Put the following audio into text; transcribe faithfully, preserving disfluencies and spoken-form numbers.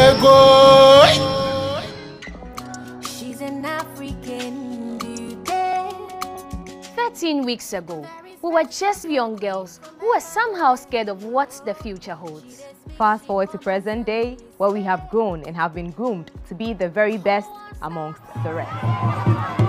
go. She's an African beauty. thirteen weeks ago, we were just young girls who were somehow scared of what the future holds. Fast forward to present day, where we have grown and have been groomed to be the very best amongst the rest.